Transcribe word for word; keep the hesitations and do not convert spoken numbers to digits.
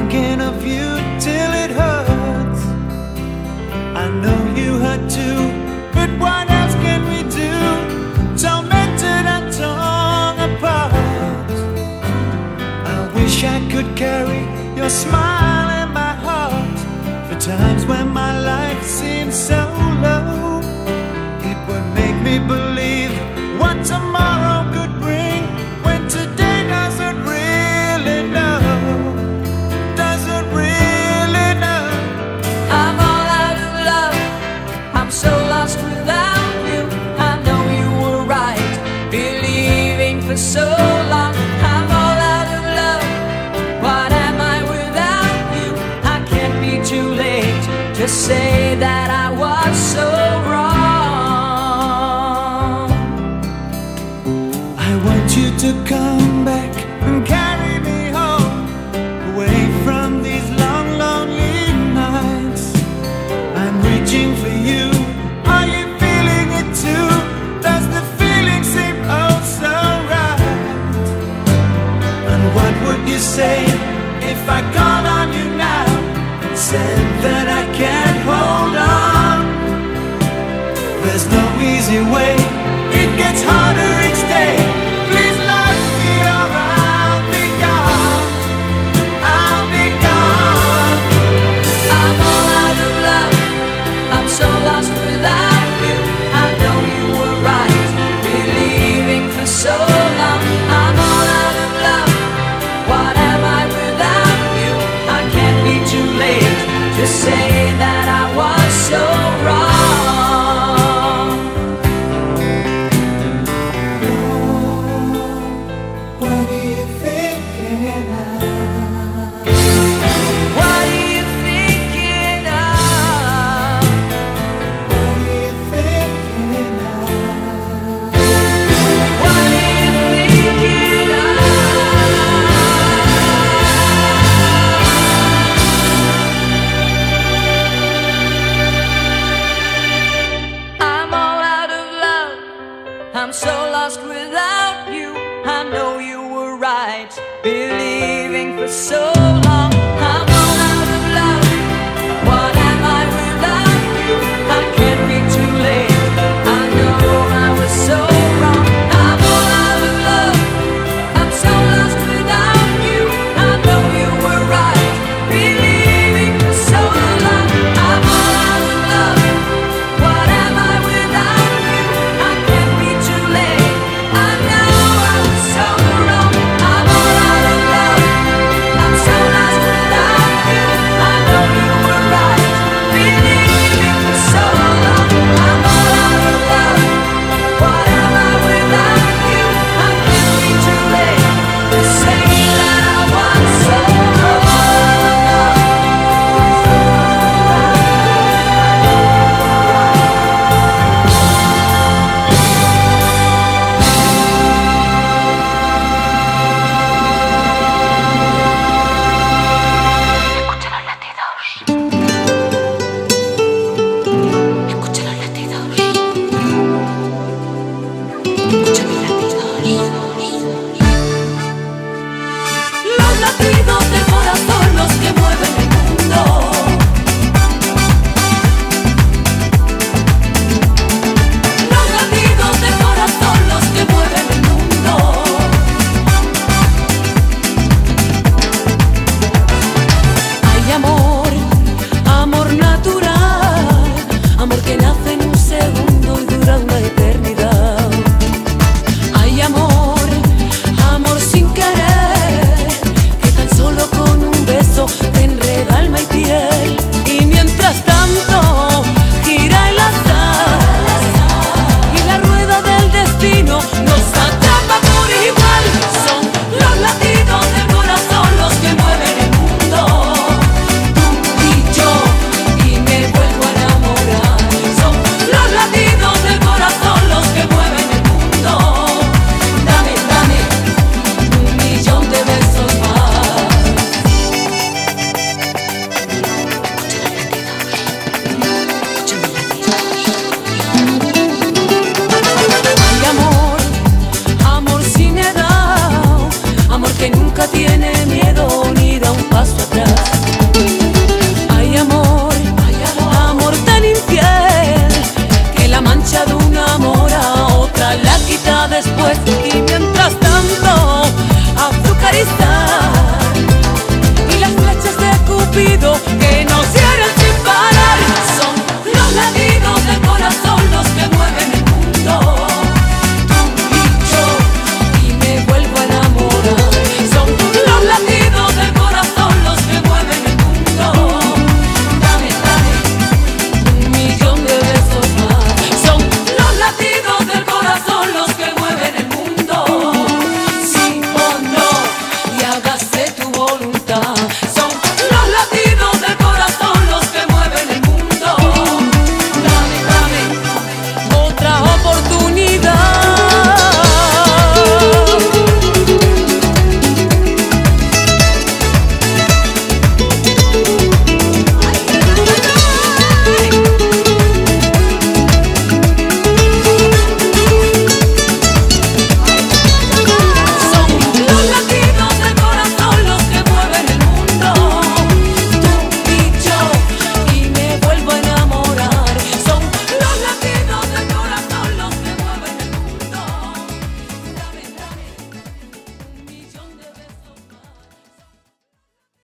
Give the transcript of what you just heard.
thinking of you till it hurts. I know you hurt too, but what else can we do? Tormented and torn apart. I wish I could carry your smile in my heart for times when my life seems so low. It would make me believe what tomorrow could bring, when today doesn't really know, doesn't really know. I'm all out of love, I'm so lost without you. I know you were right, believing for so long. I'm all out of love, what am I without you? I can't be too late to say that I was so wrong. I want you to come back and carry me home, away from these long, lonely nights. I'm reaching for you, are you feeling it too? Does the feeling seem oh so right? And what would you say if I called on you now and said that I can't hold on? There's no easy way, it gets harder each day. Please love me or I'll be gone, I'll be gone. I'm all out of love, I'm so lost without you. I know you were right, believing for so long. I'm all out of love, what am I without you? I can't be too late to say that I was so wrong. What are you thinking of? What are you thinking of? What are you thinking of? What are you thinking of? I'm all out of love, I'm so lost without you. I know you were right, believing for so